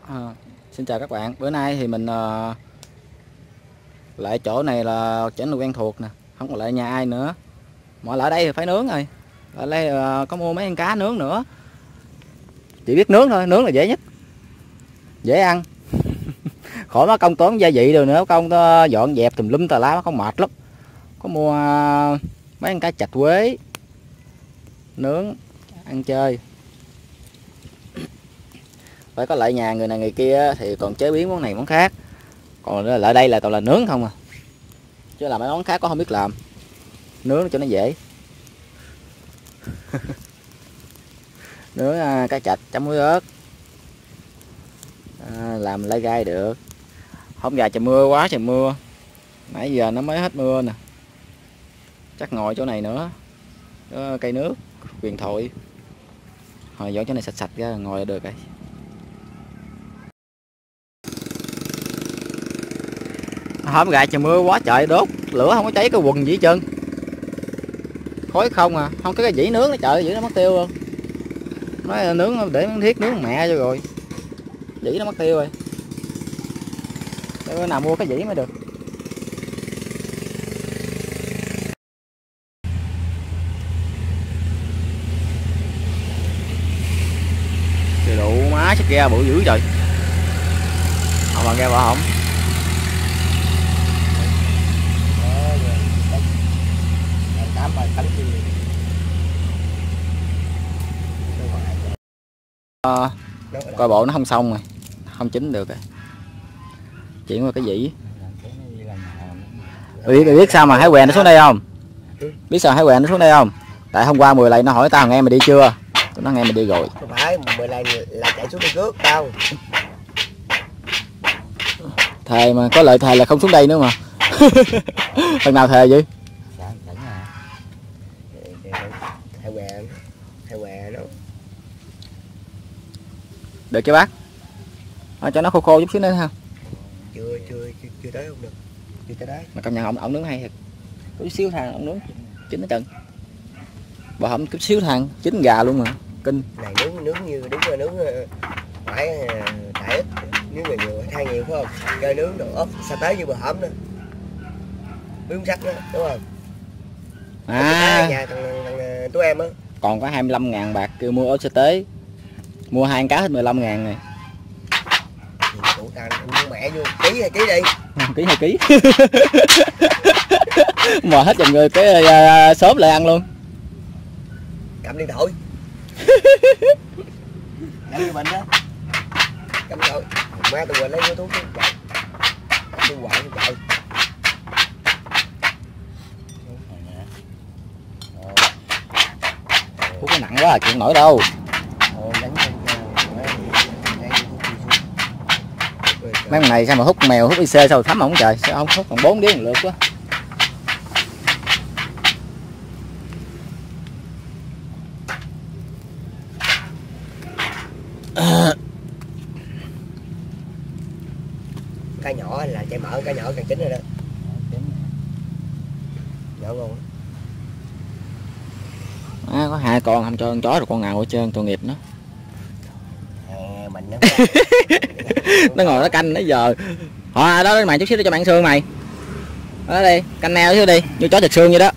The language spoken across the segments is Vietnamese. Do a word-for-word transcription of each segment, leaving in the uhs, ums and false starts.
À, xin chào các bạn. Bữa nay thì mình uh, lại chỗ này là chỗ này quen thuộc nè, không còn lại nhà ai nữa. Mọi lại đây thì phải nướng rồi. Ở đây uh, có mua mấy con cá nướng nữa. Chỉ biết nướng thôi, nướng là dễ nhất, dễ ăn. Khỏi mất công tốn gia vị rồi nữa, công dọn dẹp tùm lum tà lá, không mệt lắm. Có mua uh, mấy con cá chạch quế nướng ăn chơi. Phải có lại nhà người này người kia thì còn chế biến món này món khác, còn lại đây là toàn là nướng không à, chứ làm mấy món khác có không biết làm. Nướng cho nó dễ. Nướng à, cá chạch chấm muối ớt, à, làm lai gai được. Hôm dài trời mưa quá trời mưa, nãy giờ nó mới hết mưa nè, chắc ngồi chỗ này nữa. Đó, cây nước huyền thoại, hồi dọn chỗ này sạch sạch ra ngồi là được rồi. Hôm gài trời mưa quá trời, đốt lửa không có cháy cái quần gì hết trơn, khói không à, không có cái dĩ nướng nó trời dĩ nó mất tiêu luôn. Nói nướng để miếng thiết nướng mẹ cho rồi, dĩ nó mất tiêu rồi. Để bữa nào mua cái dĩ mới được. Trời đủ má chắc ghe bự dữ trời. Không mà ghe bỏ không. À, coi bộ nó không xong rồi, không chín được rồi, chuyển qua cái dĩ. Biết, biết sao mà Hải Què nó xuống đây không? Biết sao Hải Què nó xuống đây không? Tại hôm qua mười lầy nó hỏi tao nghe mày đi chưa? Tụi nó nghe mày đi rồi. Không phải mười lầy là chạy xuống đi cướp tao. Thề mà có lợi thề là không xuống đây nữa mà. Thằng nào thề vậy? Hải Què, Hải Què đó. Được chưa bác? À, cho nó khô khô chút xíu nữa ha. Chưa chưa chưa, chưa tới không được. Chưa tới đấy. Mà công nhận ông ông nướng hay thật. Chút xíu than ông nướng chín nó trơn. Bà hổng chút xíu than chín gà luôn mà. Kinh. Này nướng nướng như đúng là nướng phải đại ít, nướng nhiều nhiều than nhiều phải không? Chơi nướng đồ ốp sa tế như bờ hổm nữa. Miếng sắt đó, đúng không? À, nhà thằng, thằng tụi em á. Còn có hai mươi lăm ngàn bạc kêu mua ốp sa tế. Mua hai con cá hết mười lăm ngàn này. Tụi tao mua mẹ vô ký hay ký đi. Ký hai ký. Mà hết dòng người cái uh, sớm lại ăn luôn. Cầm điện thoại. Cầm đi bệnh đó. Cầm thôi. Má tụi mình lấy vô thuốc chạy. Cầm đi hoài đi chạy. Thuốc nó nặng quá à, chịu nổi đâu. Mấy con này sao mà hút mèo hút i xê sao thấm ổng trời, sao không hút còn bốn điếu một lượt quá. Cá nhỏ là chạy mở, cá nhỏ càng chín rồi đó. Nhỏ ngon. À, có hai con không cho con chó rồi con nào hết trơn, tội nghiệp nó. À, mình nó Nó ngồi nó canh nó giờ. Họ đó mày chút xíu cho bạn xương mày. Đó đi, canh neo chứ đi, như chó thịt xương vậy đó.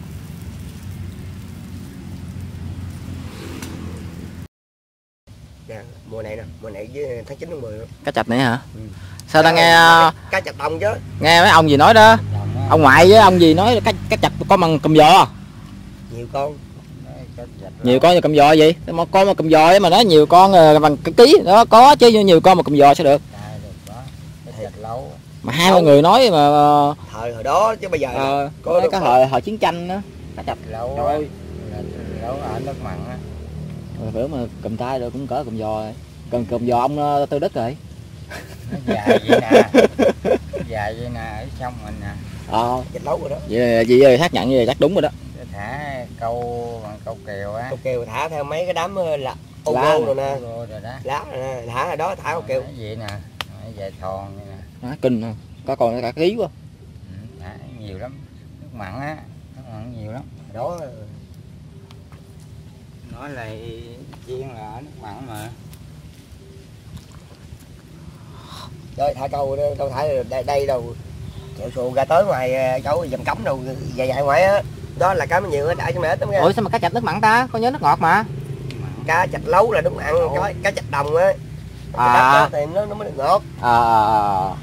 nè, mùa này nè, mùa này với tháng chín tháng mười luôn. Cá chạch này hả? Ừ. Sao ta nghe cá chạch bông chứ. Nghe mấy ông gì nói đó. Ông ngoại với ông gì nói cá cá chạch có bằng cầm giò. Nhiều con. Nhiều con như cầm giò gì? Một con mà cầm giò mà nói nhiều con bằng cái ký đó có chứ, nhiều con mà cầm giò sẽ được. Mà hai ba người nói mà thời hồi đó chứ bây giờ à, có cái thời thời chiến tranh đó cá chạch lâu rồi lâu ở nước mặn á. Rồi bữa mà cầm tay rồi cũng cỡ cầm giò rồi. Cầm cầm giò ông Tư Đức rồi. Nó dài vậy nè. Dài vậy nè, ở sông mình nè. Ờ, dịch lâu rồi đó. Vậy chị ơi xác nhận như vậy chắc đúng rồi đó. Thả câu bằng câu kèo á. Câu kèo thả theo mấy cái đám là ô tô rồi nè. Rồi đó. Lá rồi nè, thả ở đó thả câu kèo. Vậy nè, dài thòn vậy nè. Đó, kinh không? Có còn cả ký quá. Ừ, thả nhiều lắm. Nước mặn á, nước mặn nhiều lắm. Đó nói là chiên là ở nước mặn mà. Trời thả câu đó, đâu thả đây, đây đâu chèo xuồng ra tới ngoài chỗ dầm cống đâu dài dài ngoài á, đó là cá mới nhiều, đại cho mẹ tấm ra. Ủa sao mà cá chạch nước mặn ta, con nhớ nước ngọt mà. Cá chạch lấu là đúng ăn, cá, cá chạch đồng á. À. Thì nó nó mới được ngọt. À, à,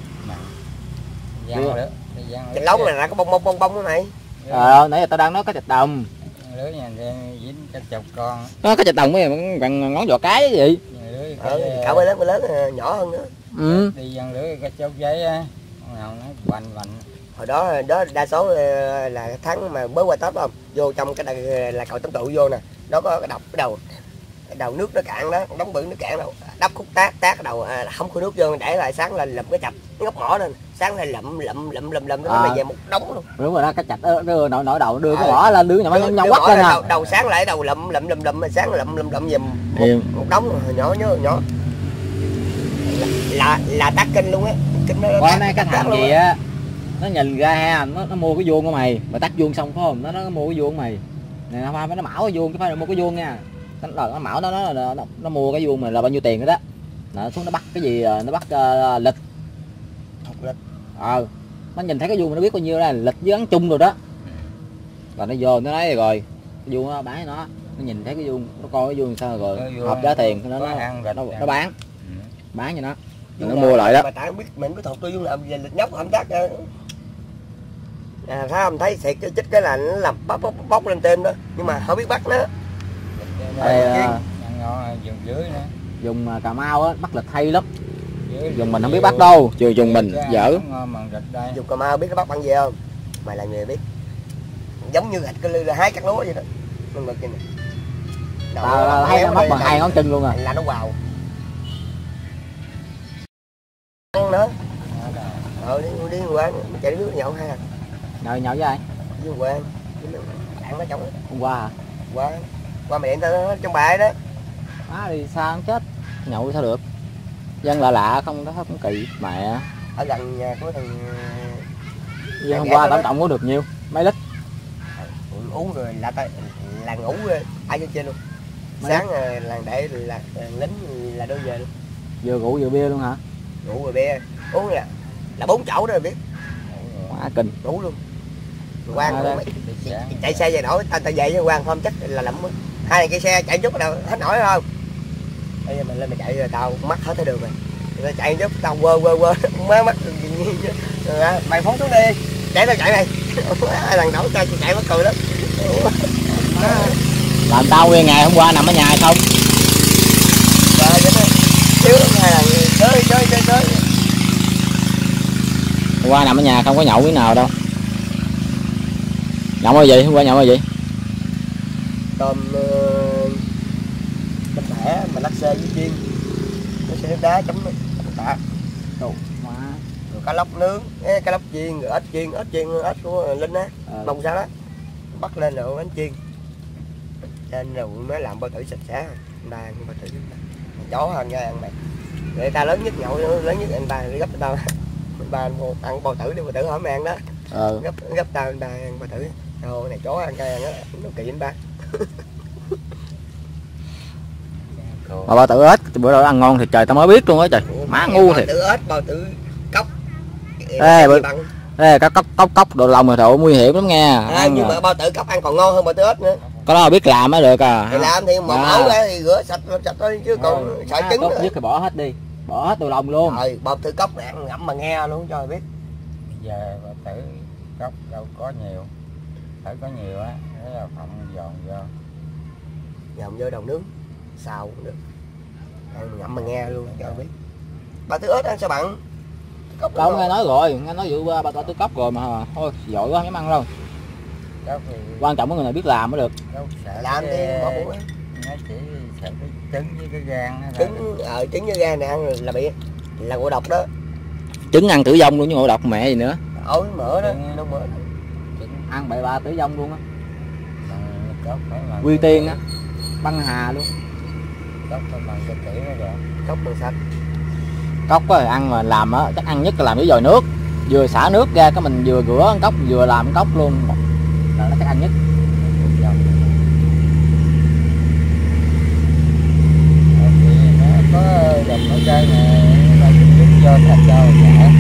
à. Chạch lấu là có bông bông bông bông đó này. Ờ, nãy giờ tao đang nói cá chạch đồng. Lưới nhà dính cá chục con. Nó cá chạch đồng mới bằng ngón giò cái gì. Ờ, cậu mới lớn mới lớn nhỏ hơn nữa. Ừ. Đi dân lưới cá chục giấy á, con nào nó bành bành. Hồi đó đó đa số là tháng mà mới qua Tết không, vô trong cái đây là cậu tấm tụ vô nè, nó có cái đập cái đầu cái đầu nước nó cạn đó, đóng bự nước cạn đâu, đắp khúc tác tác cái đầu à, không có nước vô để lại sáng lên lụm cái chạch ngóc mỏ lên, sáng lên lụm lụm lụm lụm lụm nó à. về một đống luôn. Đúng rồi đó, cá chạch đưa nổi nổi đầu đưa cái mỏ lên đưa nhỏ nhỏ nhỏ quắt lên đầu, à. đầu sáng lại đầu lụm lụm lụm lụm sáng lụm lụm lụm về một, một đống nhỏ nhỏ nhỏ là là, là tác kinh luôn á, kinh nó. Qua nay cái thằng gì á nó nhìn ra ha, nó, nó mua cái vuông của mày mà tắt vuông xong phải không, nó nó mua cái vuông của mày này, nó phải nó mão cái vuông, cái phải là mua cái vuông nha, nó là nó mão nó nó, nó nó nó mua cái vuông mà là bao nhiêu tiền đó, đó. Nó xuống nó bắt cái gì, nó bắt uh, lịch lịch ờ nó nhìn thấy cái vuông mà nó biết bao nhiêu là lịch với gắn chung rồi đó, và nó vô nó nói rồi cái vuông nó bán nó nó nhìn thấy cái vuông, nó coi cái vuông sao rồi hợp giá tiền nó nó, nó, nó, nó bán bán cho nó. Nó mua lại đó. Mà tại biết mình có thuộc tôi dung làm về lịch nhóc không chắc à, thấy không thấy thiệt cái chích cái là nó làm bóc bóc bóc lên tên đó, nhưng mà không biết bắt nó. Đây, uh, dùng dưới nữa. Dùng Cà Mau á bắt lịch hay lắm. Dưới dùng mình không biết bắt đâu, trừ dùng mình dở. Dùng Cà Mau biết nó bắt bằng gì không? Mày là người biết. Giống như gạch cái lư là hai cắt lúa vậy đó. Mình ngực trên này. Tao thấy nó bắt bằng hai ngón chân luôn à. Là nó vào. Nữa. Ờ đi đi qua chạy nước nhậu ha. Nhậu nhậu với ai? Với quê. Đạn nó trong. Hôm qua hả? Qua. Qua mày điện tao trong bài đó. Má đi sao không chết. Nhậu sao được. Dân lạ lạ không đó cũng kỳ mẹ. Ở gần nhà của thằng hôm qua tổng cộng có được nhiêu? Mấy lít? Uống rồi là ta là ngủ ai trên trên luôn. Sáng làng để là lính là đưa về luôn. Vừa ngủ vừa bia luôn hả? Ngủ rồi bia uống là là bốn chậu đó rồi biết. Quá kinh. Ngủ luôn. Quang à, chạy xe về nổi ta ta về với Quang không chắc là lắm á. Hai này cái xe chạy chút đâu hết nổi không? Bây giờ mình lên mình chạy rồi tao mắc hết thấy đường rồi. Rồi chạy giúp tao quơ quơ quơ má mắt rồi mày phóng xuống đi. Chạy tao chạy này. Thằng đổ tao chạy mất cười lắm. Làm tao nguyên ngày hôm qua nằm ở nhà không? Trời ơi, xíu lắm hai lần chơi chơi chơi chơi. Hôm qua nằm ở nhà không có nhậu cái nào đâu. Nhậu cái gì? Hôm qua nhậu cái gì? Tôm bánh bẻ mà lắc xê với chiên. Nó sẽ đá chấm tạ. Đồ má. Rồi cá lóc nướng, cá lóc chiên, rồi ếch chiên, ếch chiên, ếch của Linh á. À. Bông sao đó. Bắt lên rồi bánh chiên. Nên rồi mới làm bao tử sạch sẽ. Đàn bao tử chó hơn ra ăn mày. Người ta lớn nhất nhậu lớn nhất anh ta gấp người ta anh ta ăn bao tử đi bao tử hỏi mày ăn đó. Ờ. Gấp gấp tao anh ta ăn bao tử. Rồi này chó ăn cay ăn đó nó kỳ anh ba. Mà bao tử ếch bữa đó ăn ngon thì trời tao mới biết luôn á trời. Má ngu thiệt. Bao tử ếch bao tử cốc. Ê bữa ê cốc cốc cốc cốc đồ lòng rồi thổ nguy hiểm lắm nghe. À, nhưng rồi. Mà bao tử cốc ăn còn ngon hơn bao tử ếch nữa. Có đó biết làm mới được à. Thì làm thì một mẫu ra thì rửa sạch sạch thôi chứ còn à, sợ trứng nữa. Dứt thì bỏ hết đi. Bỏ hết đồ lòng luôn. Rồi bao tử cốc này ăn ngậm mà nghe luôn cho biết. Bây giờ bao tử cốc đâu có nhiều. Phải có nhiều á, thế là phòng dọn vô. Dọn vô đầu nướng, xào cũng được. Ăn ngậm mà nghe luôn cho biết. Bao tử ếch ăn sao bạn? Đâu nghe nói rồi, nghe nói vụ bao tử cốc rồi mà thôi giỏi quá không dám ăn đâu. Thì... quan trọng là người này biết làm mới được. Làm đi bỏ bụng á. Nó chỉ sợ cái trứng với cái gan đó. Trứng ờ trứng với gan này ăn là bị là ngộ độc đó. Trứng ăn tử vong luôn chứ ngộ độc mẹ gì nữa. Ôi mỡ đó, nó mỡ. Ăn bậy ba tử vong luôn á. Quy Tiên á, băng hà luôn. Cốc phải bằng cho kỹ nó rồi. Cốc bằng sạch. Cốc á ăn mà làm á chắc ăn nhất là làm với dồi nước, vừa xả nước ra cái mình vừa rửa cốc vừa làm cốc luôn là nó chắc ăn nhất. Có đập ở cây này là dính vô cho thịt cho chả.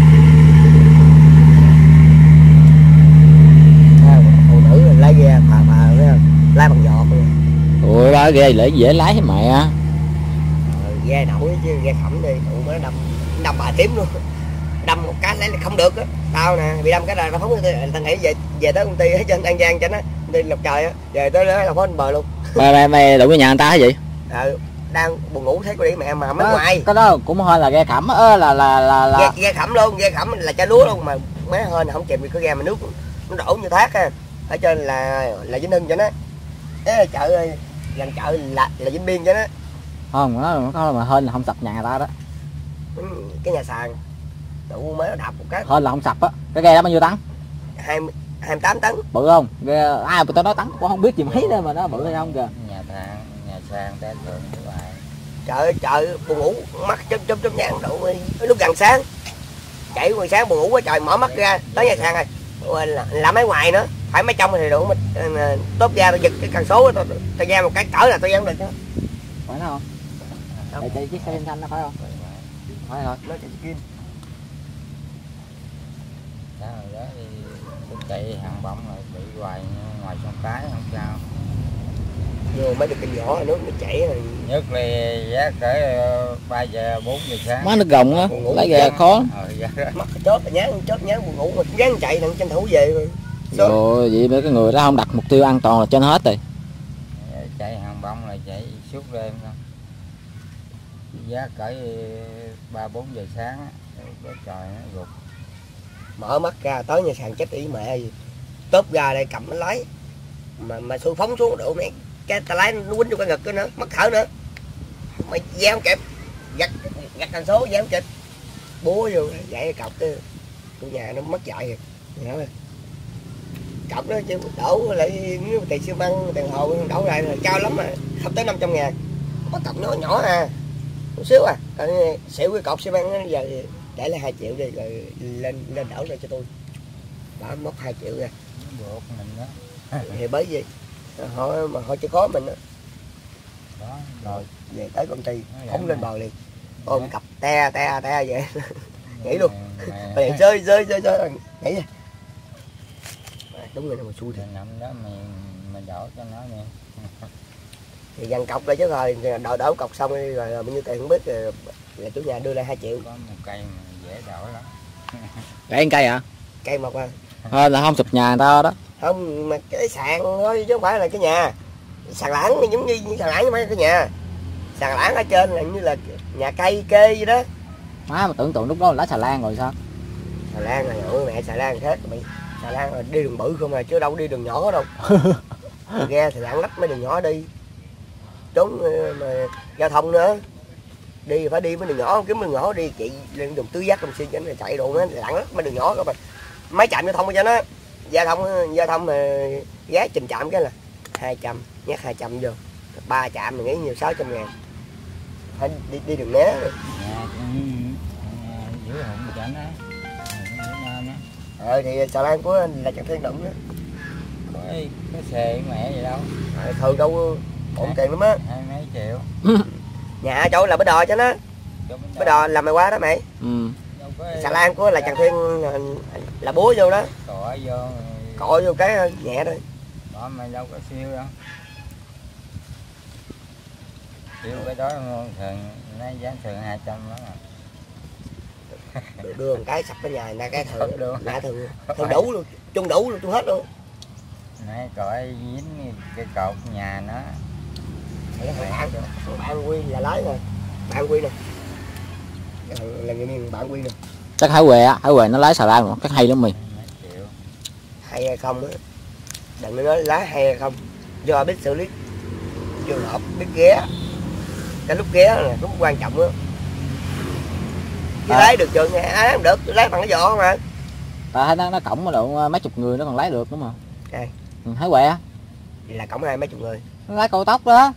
Phụ nữ lái ghe phà phà lái bằng giọt luôn. Ủa ba ghe lại dễ lái với mẹ. Ờ, ghe nổi chứ ghe khẩm đi tụi nó đâm đâm bà tím luôn, đâm một cái lấy là không được á. Tao nè bị đâm cái là nó phóng tao nghĩ về về tới công ty ở trên An Giang cho nó công ty Lộc Trời á, về tới đó là phóng bờ luôn. Mày mày mày đụng cái nhà người ta hả vậy? Ờ, đang buồn ngủ thấy cô đi mẹ mà mới Đó, ngoài cái đó cũng hơi là ghe khẩm á, là là là là ghe, ghe khẩm luôn, ghe khẩm là chai lúa luôn mà mấy hên không chìm được cái ghe mà nước nó đổ như thác ha. Ở trên là là Vĩnh Hưng cho nó. Ê, chợ ơi, gần chợ là là Vĩnh Biên cho nó. không, nó có mà hên là không sập nhà người ta đó. Ừ, cái nhà sàn đủ mới nó đạp một cái Hên là không sập á. Cái ghe đó bao nhiêu tấn? hai hai mươi tám tấn. Bự không? Ghe ai mà tao nói tấn cũng không biết gì mấy đó mà nó bự hay không kìa. Nhà thang nhà sang té thường như vậy. Trời chợ buồn ngủ mắt chớp chớp chớp nhang đủ lúc gần sáng chạy ngoài sáng buồn ngủ quá trời mở mắt ra tới nhà sàn rồi là, là mấy ngoài nữa phải mấy trong thì đủ mình tốt ra tao giật cái cần số tao tao ra một cái cỡ là tao dám được chứ. Phải nó không? Để chạy chiếc xe xanh nó phải không? Phải rồi. Nó chạy kim. Sao rồi đó thì tôi chạy hàng bóng rồi bị hoài ngoài sông cái không sao. Vô mấy được kinh nhỏ nước nó chảy rồi. Nhất là giá cỡ ba giờ bốn giờ sáng. Má nước gồng á, lấy ghe khó. Ờ, dạ. Mắt chót là nhán chót nhán buồn ngủ mà gắng chạy thằng tranh thủ về rồi. Rồi vậy mấy cái người đó không đặt mục tiêu an toàn là trên hết rồi. Chạy hàng bóng là chạy suốt đêm thôi. Giá cỡ ba bốn giờ sáng á, trời nó gục. Mở mắt ra tới nhà sàn chết ý mẹ gì. Tốp ra đây cầm nó lái. Mà mà xui phóng xuống độ mẹ cái ta lái nó quýnh vô cái ngực cái nữa, mất thở nữa. Mày dao không kịp. Gặt gặt thành số dao không kịp. Búa vô gãy cọc cái tụi nhà nó mất dạy rồi. Nhớ cọc đó chứ đổ lại tiền xi măng tiền hồ đổ lại là cao lắm mà không tới năm trăm ngàn. Có cọc nhỏ nhỏ à một xíu à xỉu cái cọc xi măng giờ để lại hai triệu đi rồi lên lên đổ lại cho tôi bảo mất hai triệu ra buộc mình đó thì bởi vì họ mà họ chỉ có mình đó. Đó rồi Về tới công ty phóng lên bờ liền ôm cặp te te te vậy nhảy luôn mày rơi rơi rơi rơi nhảy ra đúng rồi mà xui thì nằm đó mày mày đổ cho nó nè thì dằn cọc lại chứ rồi đổ đổ cọc xong rồi, rồi bao nhiêu tiền không biết rồi là chủ nhà đưa lại hai triệu. Có một cây mà dễ đổ lắm. Gãy cây hả? Cây mọc à? Thôi là không sụp nhà người ta đó. Không mà cái sàn thôi chứ không phải là cái nhà. Sàn lãng giống như, như sàn lãng chứ không phải cái nhà. Sàn lãng ở trên là như là nhà cây kê vậy đó. Má mà tưởng tượng lúc đó là lá xà lan rồi sao? Xà lan là ôi mẹ xà lan khác mày. Xà lan là đi đường bự không à chứ đâu đi đường nhỏ đâu. Ghe thì lạng lách mấy đường nhỏ đi. Trốn mà giao thông nữa. Đi phải đi mấy đường nhỏ kiếm đường nhỏ đi chị lên đường tứ giác trong xuyên cho nó chạy đồ nó lạng lách mấy đường nhỏ các bạn. Mấy trạm giao thông cho nó. Giao thông giao thông mà giá trình trạm cái là hai trăm nhét hai trăm vô. Ba trạm mình nghĩ nhiều sáu trăm ngàn. Phải đi, đi đường né rồi. Nhà giữ hụn cho nó. Ờ thì xà lan của anh là Trần Thiên Đụng đó. Có cái, cái xe mẹ gì đâu. Ờ, thường đâu ổn tiền lắm á. Hai mấy triệu. Nhà ở chỗ là bến đò cho nó. Bến đò làm mày qua đó mày. Ừ. Xà lan của là Trần Thiên là búa vô đó. Cọ vô. Cọ vô cái nhẹ thôi. Đó mày đâu có siêu đâu. Siêu cái đó thường nó giá thường hai trăm lắm à. Đưa một cái sập cái nhà nè cái thường nè thường thường đủ luôn chung đủ luôn chung hết luôn nãy cõi dính cái cột nhà nó bạn bạn Quy là lái rồi bạn Quy nè là người miền bạn Quy nè Chắc Hải Huệ á, Hải Huệ nó lái xà lan mà chắc hay lắm mày. Hay hay không á đừng có nói lái hay hay không do biết xử lý trường hợp biết ghé cái lúc ghé là lúc quan trọng á. Chứ à. Lái được trường ai không được lái bằng cái vỏ mà Ta thấy nó, nó cổng độ mấy chục người nó còn lái được đúng không? Okay. Ừ, Hải Huệ á là cổng hai mấy chục người nó lái cao tốc đó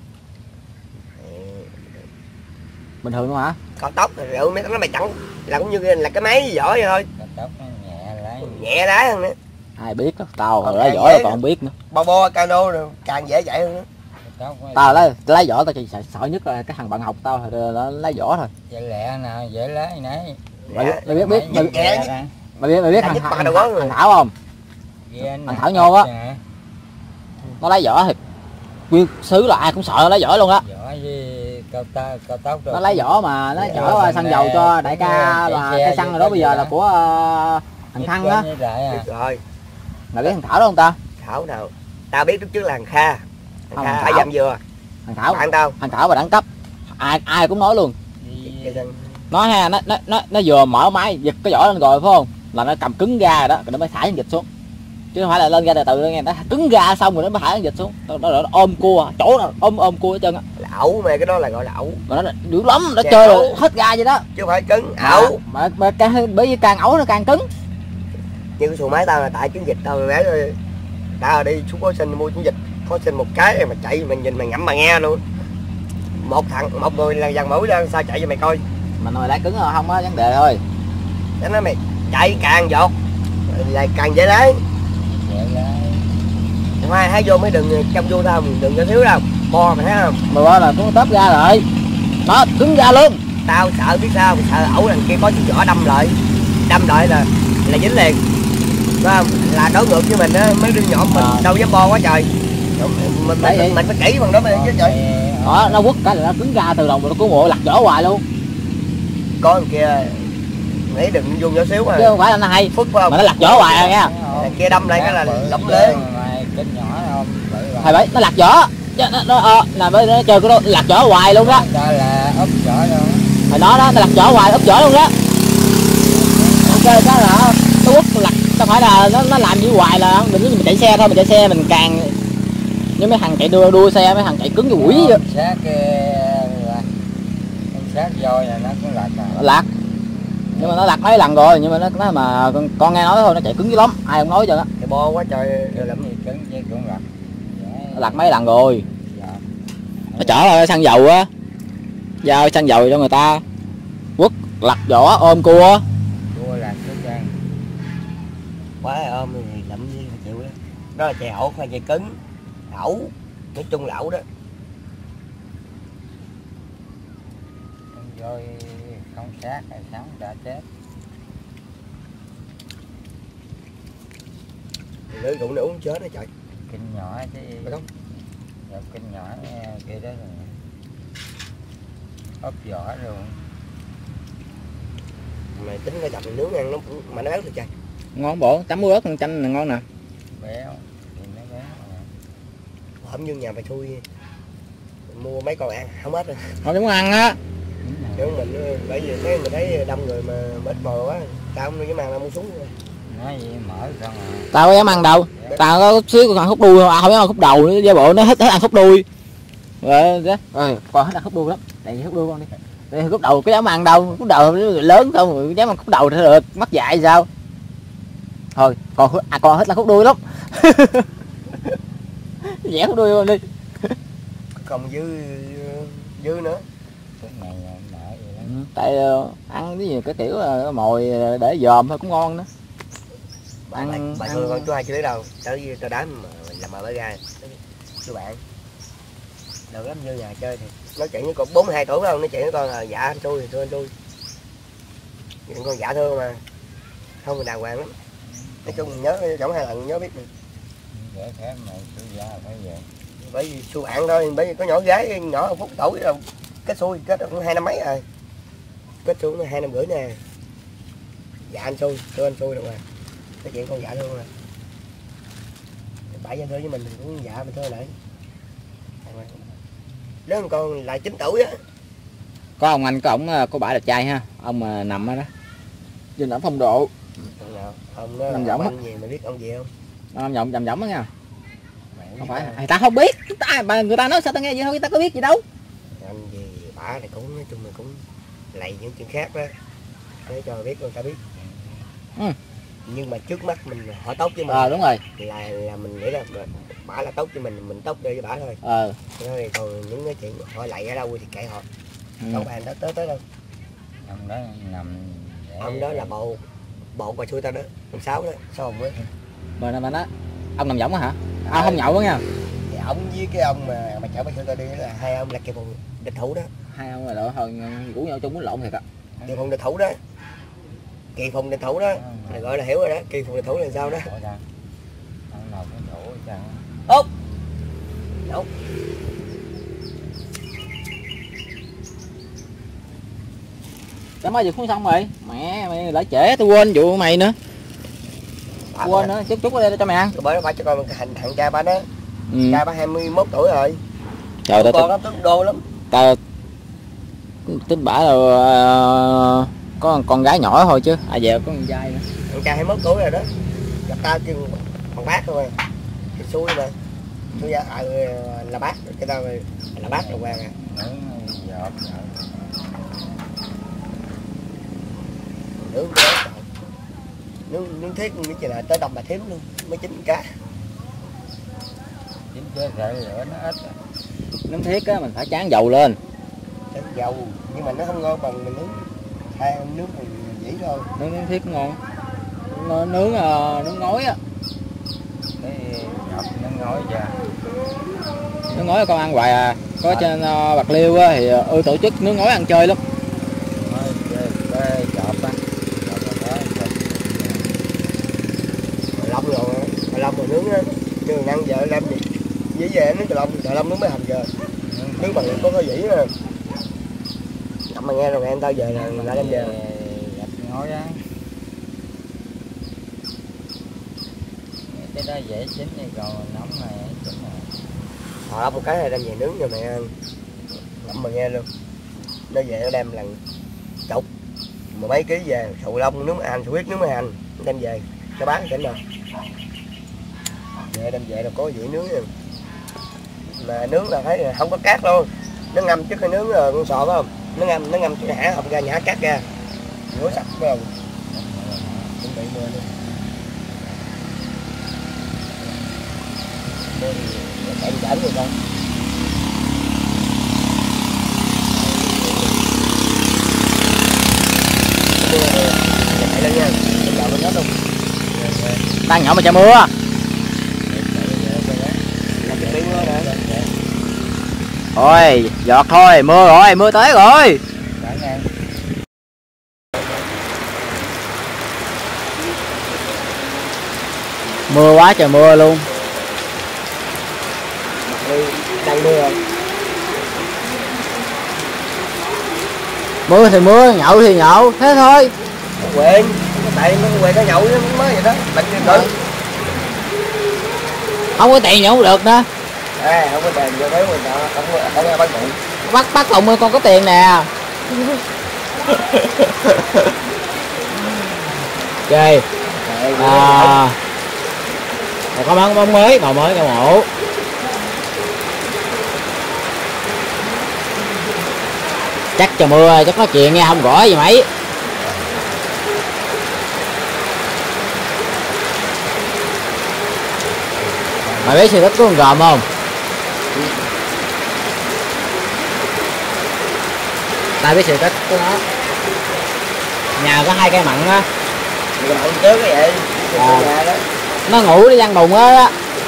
bình thường luôn hả? Cao tốc rồi mấy nó mày chẳng là cũng như là cái máy vỏ vậy thôi cao tốc nó nhẹ lái nhẹ lái hơn nữa ai biết đó tao lái vỏ là còn không biết nữa bo bo cano rồi càng dễ chạy hơn nữa Tao lấy lấy vỏ tao chỉ sợ, sợ nhất là cái thằng bạn học tao thì nó lấy vỏ thôi. Dễ lẹ nè, dễ lấy nấy. Mày biết mày biết biết mày biết mày biết, mày biết thằng, thằng, thằng, thằng Thảo không? Thằng Thảo Nhô á. Nó lấy vỏ thì nguyên xứ là ai cũng sợ nó lấy vỏ luôn á. Vỏ với cao tốc, cao tốc nó lấy vỏ mà nó chở xăng dầu cho đại ca là cây xăng rồi đó, bây giờ là của uh, thằng Thăng á. Rồi. Mày biết thằng Thảo đó không ta? Thảo nào? Tao biết lúc trước là thằng Kha. Thằng Kha phải dầm vừa. Thằng Thảo bạn tao. Thằng Thảo mà đẳng cấp. Ai ai cũng nói luôn. Nói ha, nó nó nó nó vừa mở máy giật cái vỏ lên rồi phải không? Là nó cầm cứng ga rồi đó, rồi nó mới thả con vịt xuống. Chứ không phải là lên ra từ từ nghe, nó cứng ga xong rồi nó mới thả con vịt xuống. Nó, nó, nó ôm cua, chỗ nào ôm ôm cua hết trơn á. Ẩu mà cái đó là gọi là ẩu. Mà nó dữ lắm, nó chơi rồi hết ga vậy đó. Chứ không phải cứng, ẩu. Mà mà càng bởi vì càng ẩu nó càng cứng. Như cái xuồng máy tao là tại trứng vịt tao bé rồi. Tao đi xuống có sinh mua trứng vịt, có sinh một cái mà chạy mà nhìn mà ngậm mà nghe luôn. Một thằng một người là dàn mũi ra sao chạy cho mày coi. Mà mày đá cứng rồi không á, vấn đề thôi. Nó nói mày chạy càng dột là càng dễ lấy. Mai thấy vô mấy đường trong vô tao đừng cho thiếu đâu. Bo mày thấy không? Mà bo là cũng tấp ra rồi. Đó, cứng ra luôn. Tao sợ biết sao, mày sợ ẩu đằng kia có chiếc vỏ đâm lại. Đâm lại là là dính liền. Phải không? Là đối ngược với mình á, mấy đứa nhỏ mình à. Đâu dám bo quá trời. Mình mình, mình, mình phải kỹ bằng đó mới chứ trời. Đó, nó quất cái là nó cứng ra từ đầu mà nó cứu mộ lặt vỏ hoài luôn. Có thằng kia nghĩ đừng vô nhỏ xíu mà. Chứ không phải là nó hay. Phức phải không? Mà nó lặt vỏ hoài rồi nha. Thằng kia đâm lại cái là lỏng lên. Thầy bảy nó lặt vỏ. Nó nó ờ, là với nó chơi cái đó lặt vỏ hoài luôn đó. Đó là ốp vỏ luôn. Hồi đó đó nó lặt vỏ hoài, ốp vỏ luôn đó. Ok cái là nó quất lặt, không phải là nó nó làm như hoài là mình mình chạy xe thôi, mình chạy xe mình càng như mấy thằng chạy đua đua xe, mấy thằng chạy cứng như quỷ vậy. Sát cái sát voi là nó cũng lặt à. Lặt. Nhưng mà nó lặt mấy lần rồi, nhưng mà nó nói mà con, con nghe nói thôi, nó chạy cứng dữ lắm, ai không nói cho nó. Cái bo quá trời làm gì cứng chứ cũng lặt. Nó lặt mấy lần rồi. Dạ. Nó chở là xăng dầu á, giao xăng dầu cho người ta, quất lặt vỏ ôm cua. Cua lặt cái chân. Quá ôm thì lậm gì mà chịu đó. Đó là chạy ẩu, phải chạy cứng, ẩu, nói chung là ẩu đó. Rồi không sát hay sống đã chết. Lưỡi rượu nó uống chết đó trời. Kinh nhỏ chứ. Phải không? Dạ, kinh nhỏ kia đó rồi. Ốp vỏ luôn. Mà tính cái dọc nướng ăn nó cũng mà nó béo thật trời. Ngon bộ, chấm muối ớt con chanh là ngon nè. Béo, thì nó béo. Hổm như nhà mày thui mua mấy con ăn không hết rồi. Không muốn ăn á. Chứ mình bởi vì thấy mình thấy đông người mà ít mồi quá, tao không dám ăn, tao mua súng rồi. Nói gì mở không à. Tao có dám ăn đâu. Tao có xíu còn khúc đuôi không, à, không dám ăn khúc đầu nữa, giả bộ nó hết hết ăn khúc đuôi. Rồi đó, rồi còn hết ăn khúc đuôi lắm. Đây khúc đuôi con đi. Đây khúc đầu có dám ăn đâu, khúc đầu lớn không rồi dám ăn khúc đầu thì được, mắc dại sao? Thôi, còn à, còn hết là khúc đuôi lắm. Vẽ khúc đuôi con đi. Còn dư dư nữa. Cái này mở vậy đó. Ừ, tại uh, ăn cái gì cái kiểu là mồi để dòm thôi cũng ngon nữa. Ăn bà thương con chú hai chưa lấy đâu, tới tao đám mà làm mà bả ra. Chú bạn. Đâu lắm vô nhà chơi thì nó chạy với con bốn mươi hai tuổi không, nó chạy với con là dạ anh tôi tôi anh tôi. Những con dạ thương mà. Không mình đàng hoàng lắm. Nói chung nhớ giống hai lần nhớ biết được. Để thế mà chú già phải vậy. Bởi vì xu bạn thôi, bởi vì có nhỏ gái nhỏ một phút tuổi rồi kết xui kết cũng hai năm mấy rồi, kết xui nó hai năm rưỡi nè. Dạ anh xui tôi anh xui được rồi, cái chuyện con dạ thương rồi bãi ra thôi với mình cũng dạ mình thôi lại lớn con lại chín tuổi á. Có ông anh có ổng có bả đẹp trai ha, ông mà nằm ở đó trên đẳng phong độ. Ông đó nằm võng gì mà biết ông gì không? Ông nhộng nhầm võng đó nha. Không phải, người ta không biết, ta mà người ta nói sao ta nghe vậy thôi, người ta có biết gì đâu. Anh gì bả này cũng nói chung là cũng lầy những chuyện khác đó, để cho biết người ta biết. Ừ. Nhưng mà trước mắt mình họ tốt với mình. Ờ à, đúng rồi. Là là mình nghĩ là bả là tốt cho mình, mình tốt để cho bả thôi. Ờ. Thôi còn những cái chuyện họ lầy ở đâu thì kệ họ. Ừ. Đâu bàn đó tới tới đâu. Ông đó nằm để... Ông đó là bộ bộ bà xui tao đó, ông Sáu đó, sao không biết. Mà mà nó ông nằm võng hả? À, không nhậu đó nha. Dạ ổng với cái ông mà mà chở bác tôi đi là hai ông là kẹp hùng địch thủ đó. Hai ông là đội hồi rủ nhau chung muốn lộn thiệt á. Kẹp hùng địch thủ đó. Kẹp hùng địch thủ đó. Là gọi là hiểu rồi đó. Kẹp hùng địch thủ là sao đó. Ông nào cũng thủ chẳng. Út. Đâu. Cái mới vừa xuống xong rồi. Mẹ mày lại trễ tôi quên vụ mày nữa. À, quên nữa, chút chút ở đây cho mày ăn. Rồi bởi nó phải cho con cái hành thằng cha ba đó. Ừ. Cha ba hai mươi mốt tuổi rồi. Trời ơi, con lắm, tướng đô lắm. Tao tính bả là uh, có con gái nhỏ thôi chứ ai về có con trai nữa. Thằng cha hai mươi mốt tuổi rồi đó. Gặp tao kêu bằng bác thôi. Thì xui mà. Xui ra à, là bác, cái tao là bác rồi quen à. Nướng cái nướng nướng thiết như là tới đồng bà thím luôn mới chín cá. Chín chế rễ lửa nó ít. Nướng thiết á mình phải tráng dầu lên. Tráng dầu nhưng mà nó không ngon bằng mình nướng hai nướng bằng dĩ thôi. Nướng nướng thiết ngon. Nó nướng uh, nướng ngói á. Cái ngọc nướng ngói ra. Nướng ngói con ăn hoài à. Có trên uh, Bạc Liêu á thì ưa uh, tổ chức nướng ngói ăn chơi lắm. Cái chọp á. Long rồi, long rồi nướng á, nhưng ăn vợ làm gì, dĩ về nướng cà long, cà long nướng mới hành giờ, nướng bằng có cái dĩ mà, ngậm mà nghe rồi em tao về là lại đem về. Gặp ngói á, cái đó dễ chín thì còn nóng này chín này. Họ một cái này đem về nướng cho mẹ ăn, ngậm mà nghe luôn, nó về nó đem lần chục, mà mấy ký về, sầu long nướng hành, sầu huyết nướng hành, đem về cho bán tỉnh rồi. Về đem về là có dĩ nướng rồi. Mà nướng là thấy là không có cát luôn, nó ngâm trước khi nướng rồi con sò phải không, nó ngâm nó ngâm cái hả không ra nhả cát ra, rửa sạch phải không, chuẩn bị mưa luôn. Mưa thì chạy chảnh rồi con. Mưa chạy lên nha, bây giờ mình hết luôn. Đang nhỏ mà trời mưa. Thôi, giọt thôi, mưa rồi, mưa tới rồi. Mưa quá trời mưa luôn. Đang mưa rồi. Mưa thì mưa, nhậu thì nhậu, thế thôi. Quên, tại nó quên nó nhậu mới vậy đó, bệnh như tử. Không có tiền nhậu không được nữa. À, không có tiền vô thế mình đó, không có không có bắt bụng. Bắt bắt Tùng ơi con có tiền nè. Ok. À, rồi có bóng bóng mới, bầu mới, câu mộ. Chắc trời mưa, chắc có chuyện nghe không gõ gì mấy. Mày biết sự tích của con gòm không? Tao biết sự tích của nó. Nhà có hai cây mặn á. Mặn trước cái vậy. À. Nhà đó. Nó ngủ đi văn bùng á.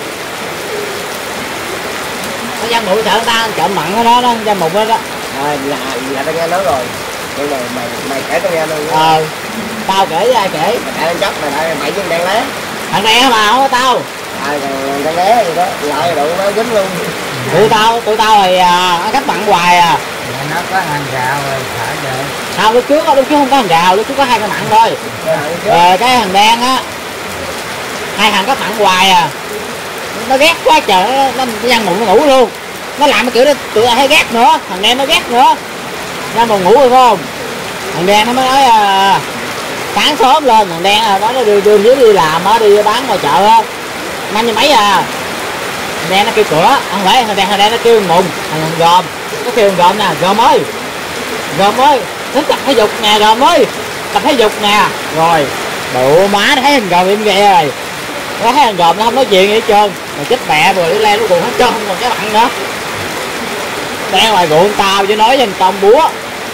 Nó văn bùng sợ người ta trộm mặn ở đó đó, văn bùng đó đó. À, là là tao nghe nói rồi. Nhưng mà mày mày kể tao nghe luôn. Ờ. Tao kể với ai kể? Mày đang chấp mày lại mày với đang lé. Thằng này mà không có tao. À còn đang lé gì đó, lại đủ nó dính luôn. Tụi tao, tụi tao thì à, cách mặn hoài à. Nó có hàng rào rồi thả về. Không, lúc trước lúc trước không có hàng rào, lúc trước có hai cái mặn thôi. Rồi cái hàng đen á, hai thằng cách mặn hoài à. Nó ghét quá trời, nó, nó văn bụng nó ngủ luôn. Nó làm cái kiểu đó tụi tao thấy ghét nữa, thằng đen nó ghét nữa. Văn bụng ngủ rồi phải không? Thằng đen nó mới nói à, sáng sớm lên thằng đen đó nó đưa đưa dưới đi làm á, đi bán ngoài chợ á, năm như mấy à. Thằng đen nó kêu cửa, không phải thằng đen thằng đen nó kêu mùng, thằng gòm nó kêu gòm nè, gòm ơi gòm ơi thích tập thể dục nè, gòm ơi tập thể dục nè. Rồi bộ má nó thấy thằng gòm im ghê rồi, nó thấy thằng gòm nó không nói chuyện gì hết trơn, mà chết mẹ rồi le nó còn hết trơn, không còn cái mặn nữa. Đen ngoài ruộng tao chứ nói với thằng Tông búa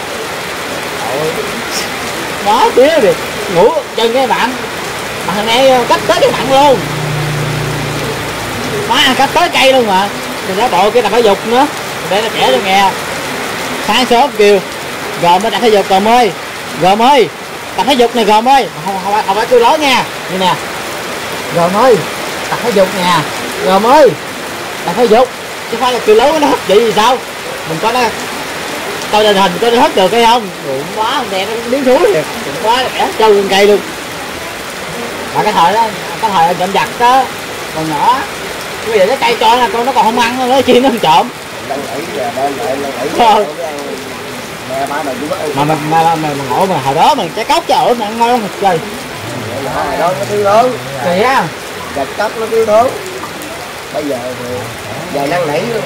đó tía đi ngủ chân cái bạn mà thằng này cách tới cái mặn luôn, má cách tới cây luôn mà. mình nói bộ cái tập thể dục nữa để nó trẻ cho nghe. Sáng sớm kêu gồm mới tập thể dục gồm ơi, gồm ơi tập thể dục này gồm ơi, không không phải, không phải kêu đó nha, như nè gồm ơi tập thể dục nè, gồm ơi tập thể dục, chứ phải là kêu lớn nó hất chị gì sao. Mình có nó coi định hình có nó hất được hay không, đụng quá con đè nó biến thúi liền, đụng quá bẻ trâu lên cây luôn. Mà cái thời đó cái thời trộm giặt đó còn nhỏ, bây giờ cái cây cho là con nó còn không ăn nó chi nó không trộm. Đang nghĩ giờ đang đợi đang nghĩ Thôi. mẹ ba mày cũng mà mà mà mà, mà, mà ngộ mà hồi đó mà trái cóc trời ơi mà ăn ngon thật trời. hồi đó nó thiếu thốn, Kỳ á. gạch cóc nó thiếu thốn. Bây giờ thì giờ năn nỉ luôn.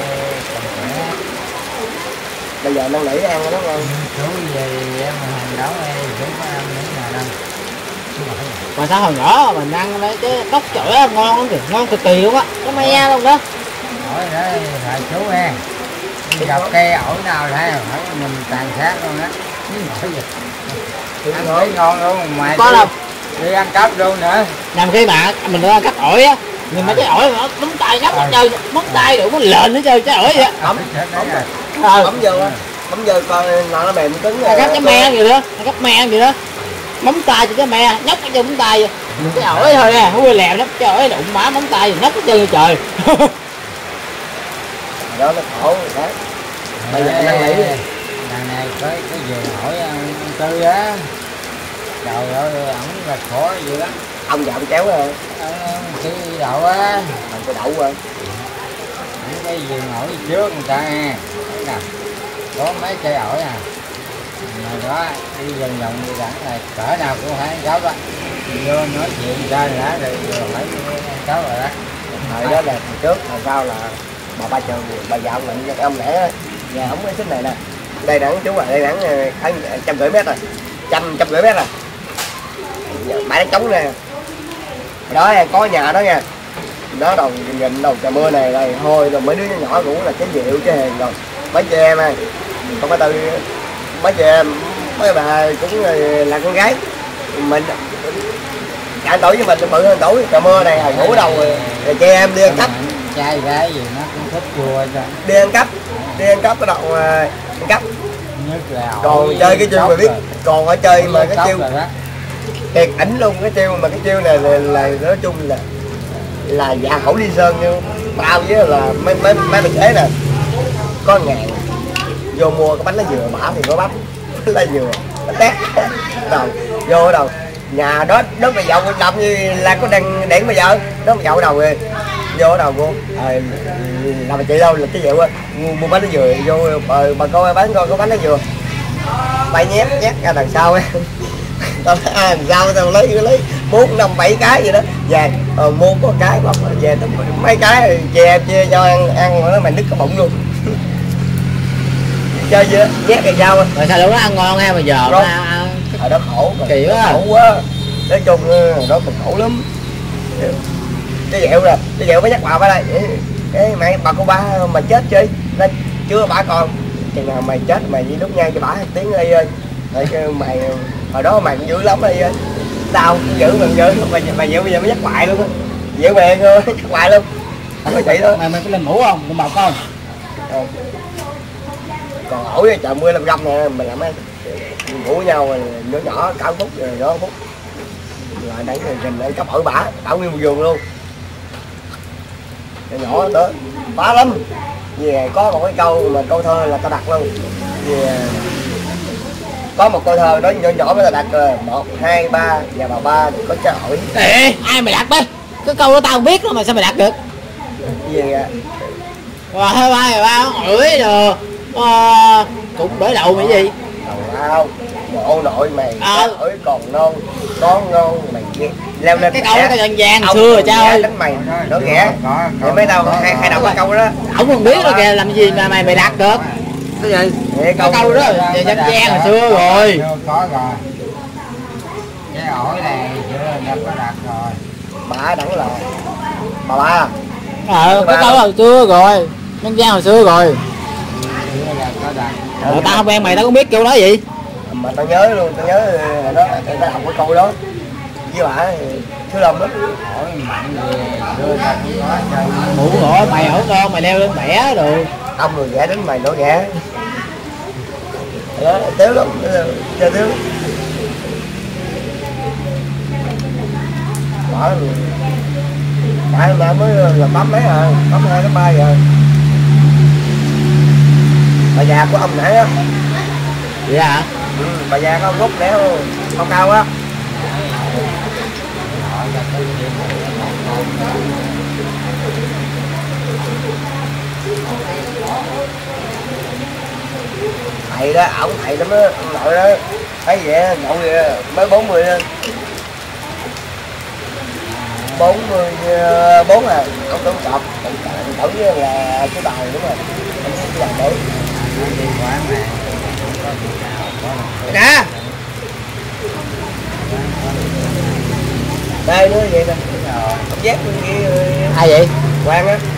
Bây giờ năn nỉ ăn nó ngon. Chú về em mà hàng đó đây chú có ăn những nào đâu. Mà sao hồi nhỏ mình ăn lấy cái cóc trời ơi ngon lắm kìa, ngon cực kỳ luôn á, nó me luôn đó. Hỏi đó phải chú em. Gặp cây ổi nào thấy không? Hỏi mình tàn sát luôn á. Ăn thấy ngon luôn mà Có đâu. Đi ăn cắp luôn nữa. Nằm khi mà mình ra cắt ổi á, nhưng mà cái ổi nó bấm tay nắp hết trơn, bấm tay đủ nó lên hết trơn trái ổi vậy. Bấm Ờ. bấm vô á, bấm vô coi nó mềm cứng. Cắt cái me gì đó, cắt me gì đó. Bấm tay cho cái me, nhóc cái chân bấm tay vậy. Cái ổi thôi nè, húi lèm lắm, cái ổi đụng má bấm tay nhóc cái chân trời. Đó nó khổ rồi đó. Bây giờ năn nỉ đằng này có cái vườn ổi ăn tư á. Trời ơi, ổng là khổ dữ lắm. ông già ông kéo rồi, Cái đậu á, làm cái đậu rồi. cái vườn ổi trước người ta nghe. Thấy nè, có mấy cây ổi à. Mà đó, đi vòng vòng đi đẳng là cỡ nào cũng phải ăn cắp á. Vô nói chuyện ra đã rồi vừa phải ăn cắp rồi đó. Thời đó là hồi trước, hồi sau là bà ba trường, bà già ông lệnh ông lẽ nhà ông cái xích này nè. Đây đẳng chú à, đây đẳng khoảng trăm rưỡi mét rồi, trăm trăm rưỡi mét rồi. Bãi đánh trống nè, đó có nhà đó nha, đó đầu nhìn đầu trời mưa này này thôi rồi mấy đứa nhỏ cũng là cái rượu cái hèn rồi mấy chị em ơi, không có tư mấy chị em mấy bà cũng là con gái mình cả tuổi với mình bự hơn tuổi, trời mưa này hồi ngủ đầu rồi, rồi chị em đi ăn cắp, Trai gái gì nó cũng thích chùa cho. đi ăn cắp đi ăn cắp cái đầu ăn cắp, Nhất là còn chơi cái chiêu mà biết, còn ở chơi mà cái chiêu đó. thiệt ảnh luôn, cái chiêu mà cái chiêu này là, là nói chung là là dạ khẩu đi sơn như bao với là mấy mấy mấy mình thế nè, có ngàn vô mua cái bánh lá dừa bả thì có bắp lá dừa bánh tét đầu vô đầu nhà đó đó mà dậu đâm như là có đang đèn bây giờ đó mà dậu đầu rồi vô đầu vô à, làm chị đâu là cái dẹo á mua, mua bánh lá dừa vô bà, bà coi bán coi có bánh lá dừa bay nhét nhét ra đằng sau ấy. Tao nói à, làm sao tao lấy lấy bốn năm bảy cái gì đó về ờ, mua có cái bọc về tao mấy cái về chia cho ăn ăn nó mày nứt cái bụng luôn. Chơi gì đó nhét rồi sao Rồi sao lúc đó ăn ngon ha mà giờ Rồi. mà hồi đó khổ Kỳ quá. khổ quá, nói chung hồi đó mình khổ lắm. Cái dẹo nè, cái dẹo mới nhắc bà phải đây cái mày bà cô ba mà chết chơi nên chưa bà còn chừng nào mày chết mày đi đút nhang cho bà tiếng đi ơi rồi mày hồi đó mày cũng dữ lắm đi ơi tao cũng giữ mình giữ mày mày dịu bây giờ mới nhắc hoài luôn á, dịu bèn thôi nhắc hoài luôn không có chị đó. mày mày có lên mũ không, con bọc không? Không. Còn ổi trời mưa lâm găm nè mình làm mấy ngủ nhau rồi nhỏ nhỏ cả phút rồi đó phút lại đánh rồi rình lại cấp ổi bả bả nguyên một vườn luôn nhỏ nhỏ đó bá lắm. Về có một cái câu mà câu thơ là tao đặt luôn về có một câu thơ đó nhỏ nhỏ mới là đặt rồi một hai ba và bà ba thì có trái ổi. Ê, ai mày đặt bên cái câu đó tao không biết đó mà sao mày đặt được? Về Rồi hai ba hai ba ổi rồi ờ, cũng bởi đậu mày gì đầu ao bộ nội mày Ờ. ổi còn non con ngon mày leo lên cái câu đó cái dân gian ông xưa rồi cha ghẻ ơi, đánh mày nó ghẻ thì mấy đâu hai hai đầu cái câu đó ổng không biết đâu kìa làm gì mà mày mày đặt được cái gì thì cái câu đó về dân gian hồi xưa rồi. Có rồi. Cái ổi này chưa nhập có đặt rồi. bà đẳng là bà ba Ờ cái câu hồi xưa rồi, dân gian hồi xưa rồi. Chưa là có đặt. Ờ, tao không quen mày tao không biết câu đó gì. mà tao nhớ luôn tao nhớ hồi đó tao đọc cái câu đó với bà thứ lồng đó. hỏi mạnh gì đưa ra cũng có chơi. Mụ ngộ mày hỏi con mày leo lên bẻ rồi. Ông rồi ghẻ đến mày nổi ghẻ. Đó, téo lắm, chơi téo. Bỏ rồi. Tại mà mới là bấm mấy à, bấm hai cái ba rồi. Bà già của ông nãy á. Vậy hả? Ừ, bà già có ông Út đéo cao cao á. Thầy đó, ổng thầy lắm á, ông nội đó. Thấy vậy, nhậu vậy, mới bốn mươi lên. bốn mươi bốn à, ông tổng cọp, tổng với là cái bài đúng rồi. Ông cái bài đấy. Đi quán này Nè. Đây nữa vậy nè. Ông dép kia. Ai vậy? Quang á.